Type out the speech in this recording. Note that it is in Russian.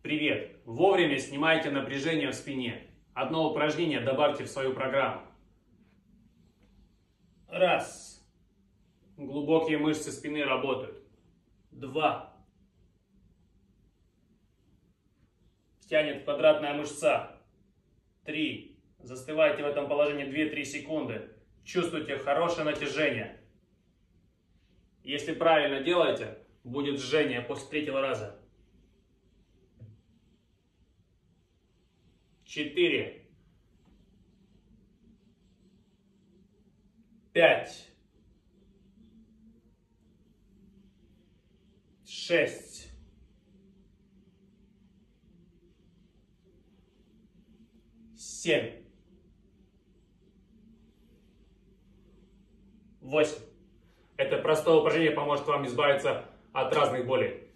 Привет! Вовремя снимайте напряжение в спине. Одно упражнение добавьте в свою программу. Раз. Глубокие мышцы спины работают. Два. Тянет квадратная мышца. Три. Застывайте в этом положении 2-3 секунды. Чувствуйте хорошее натяжение. Если правильно делаете, будет жжение после третьего раза. 4. 5. 6. 7. 8. Это простое упражнение поможет вам избавиться от разных болей.